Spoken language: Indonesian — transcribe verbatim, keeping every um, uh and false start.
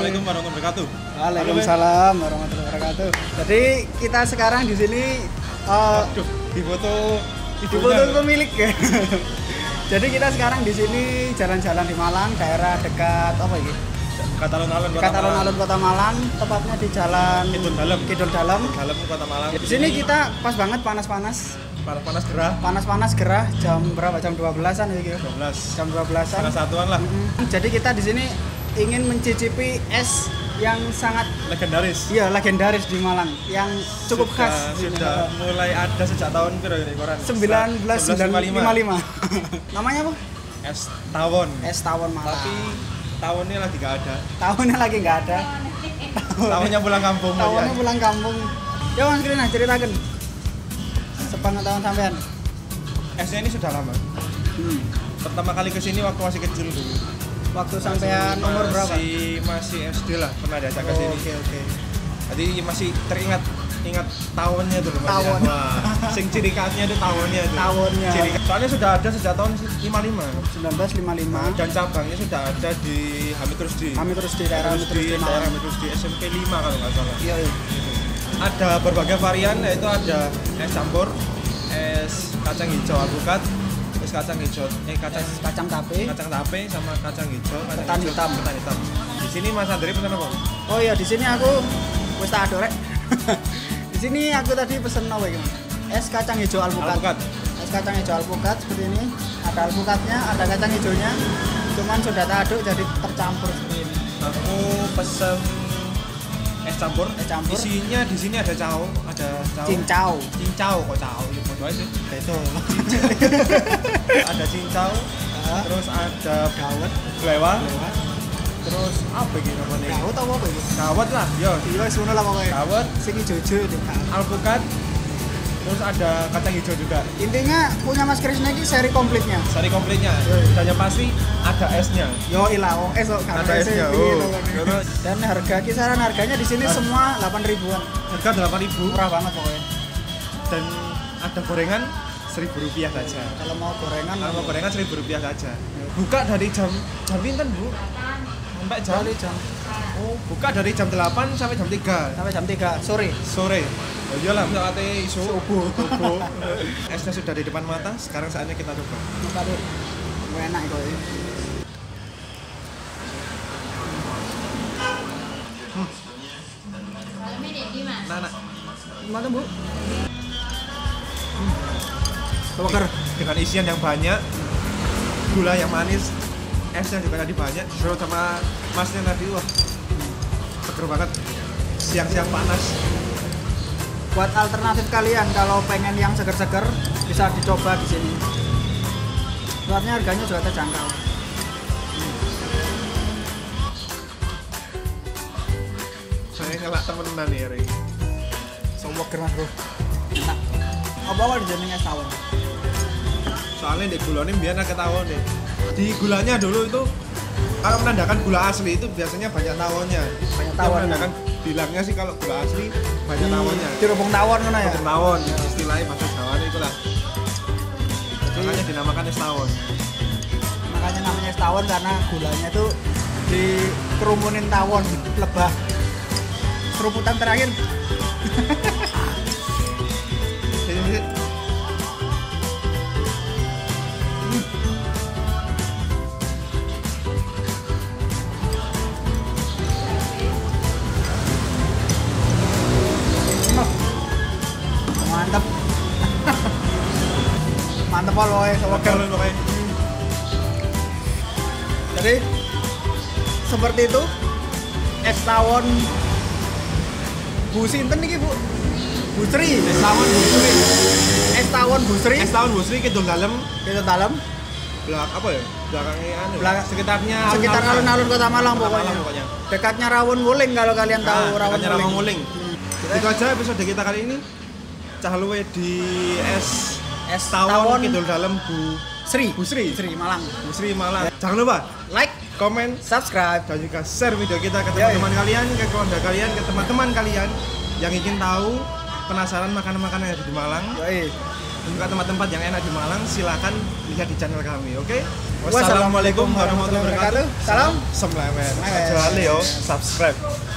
Assalamualaikum warahmatullahi wabarakatuh. Waalaikumsalam warahmatullahi wabarakatuh. Jadi kita sekarang di sini uh, Aduh, di foto di foto pemilik ya. Jadi kita sekarang di sini jalan-jalan di Malang, daerah dekat apa ini? Kata alun-alun Kota Kata Malang. alun-alun Kota Malang, tepatnya di Jalan Kidul Dalem. Kidul Dalem. Dalem Kota Malang. Di sini kita pas banget panas-panas. panas gerah. Panas-panas gerah jam berapa? Jam dua belasan ya gitu. dua belas. Jam dua belasan. Setengah satuan lah. Mm-hmm. Jadi kita di sini ingin mencicipi es yang sangat Legendaris. iya legendaris di Malang, yang cukup Sudah- khas. Sudah mulai ada sejak tahun berapa ini koran? seribu sembilan ratus lima puluh lima. Namanya apa? Es tawon. Es tawon Malang. Tapi tawonnya lagi gak ada. Tahunnya lagi nggak ada. Tawonnya pulang kampung. Tahunnya Mas. pulang kampung. Ya Mas Krina ceritakan. Sepengetahuan sampean. Esnya ini sudah lama. Hmm. Pertama kali kesini waktu masih kecil dulu. Waktu sampean umur berapa? Masih masih S D lah pernah diajak ke Oh, sini. Oke oke. Jadi masih teringat ingat tawonnya dulu Mas, ya. Tawon. Wah, sing ciri khasnya itu tawonnya itu. Tawonnya. Ciri khas- soalnya sudah ada sejak tahun lima puluh lima. seribu sembilan ratus lima puluh lima. Dan cabangnya sudah ada di Hamid Rusdi. Kami terus di daerah Hamid terus Rusdi, di daerah Malang. Hamid Rusdi S M P lima kalau nggak salah. Iya iya. Ada berbagai varian, yaitu ada es campur, es kacang hijau alpukat, es kacang hijau, eh kacang Es kacang tape. kacang tape sama kacang hijau, kacang Ketan hijau, hitam. ketan hitam. Di sini Mas Andri pesan apa? Oh iya, di sini aku wis tak ado rek. Di sini aku tadi pesen apa iki? Es kacang hijau alpukat. Alpukat. Es kacang hijau alpukat seperti ini. Ada alpukatnya, ada kacang hijaunya. Cuman sudah tak aduk jadi tercampur seperti ini. Aku pesen es campur. Es campur. Isinya di sini ada cao, ada cao. Cincau. Cincau kok cao, ya bodoh aja sih. Itu. Ada cincau, Ah. terus ada Gawat. blewa, Lewat. terus apa gitu namanya? Gawat apa apa itu? Gawat lah, yo. Iya, wis ngono lah pokoknya. Gawat, Sing hijau-hijau itu. alpukat, terus ada kacang hijau juga. Intinya punya Mas Krisna ini seri komplitnya. Sari komplitnya, dan yang pasti ada esnya. Yo ilah, wong es kok Ada esnya, oh. Terus Dan harga kisaran harganya di sini Har- semua delapan ribuan. harga delapan ribu Murah banget pokoknya. dan ada gorengan seribu rupiah saja. Kalau mau gorengan, Kalau mau gorengan seribu rupiah saja. Buka dari jam jam pinten bu? Sampai jam? Dari jam Oh, buka dari jam delapan sampai jam tiga sampai jam tiga sore. sore. Oh iyalah, saatnya isu. Subuh. Subuh. Esnya sudah di depan mata. Sekarang saatnya kita coba. Maka tuh enak itu. Ya. Nah, nah. Gimana bu? Seger. Dengan isian yang banyak, gula yang manis, esnya juga tadi banyak, disuruh sama masnya tadi, wah seger banget. Siang-siang panas. Buat alternatif kalian kalau pengen yang seger-seger bisa dicoba di sini. Soalnya harganya juga terjangkau. Saya ngelak temenan nih hari ini. Semua keras bro. Enak. Apa awal jenenge es tawon? Soalnya di gulanya biar agak tawon deh. Di gulanya dulu itu kalau menandakan gula asli itu biasanya banyak tawonnya. Banyak Yang tawon. menandakan bilangnya sih kalau gula asli banyak tawonnya. Dirubung tawon mana ya? Tawon tawon istilahnya bahasa Jawa itulah. Makanya dinamakan es tawon. Makanya namanya es tawon karena gulanya tuh dikerumunin tawon lebah. Seruputan terakhir. Jadi jadi, Mantap. Mantap kalau ya sama kalau pokoknya Jadi seperti itu es tawon Bu Sinten iki Bu? Bu Sri. es tawon busri. Es tawon Bu Sri. Es tawon busri Kidul Dalem. Kita dalam Belak apa ya? Belakangnya anu. Belakang- sekitarnya sekitar alun-alun Kota Malang Kota pokoknya. Malang pokoknya. Dekatnya Rawon Wuling kalau kalian tahu Nah, Rawon dekatnya Rawon Wuling. Hmm. Itu aja episode kita kali ini. Cah luwe di es Es tawon, tawon Kidul Dalem Bu Sri. Bu Sri. Sri Malang. Bu Sri Malang. Jangan lupa Like, komen subscribe. dan juga share video kita ke Yoi. teman-teman kalian, ke keluarga kalian, ke teman-teman kalian yang ingin tahu penasaran makanan-makanan yang ada di Malang. Yoi. dan juga tempat-tempat yang enak di Malang, silakan lihat di channel kami. Oke? Wassalamualaikum warahmatullahi wabarakatuh. Salam semlemet. Semlemet. Aja Leo, subscribe.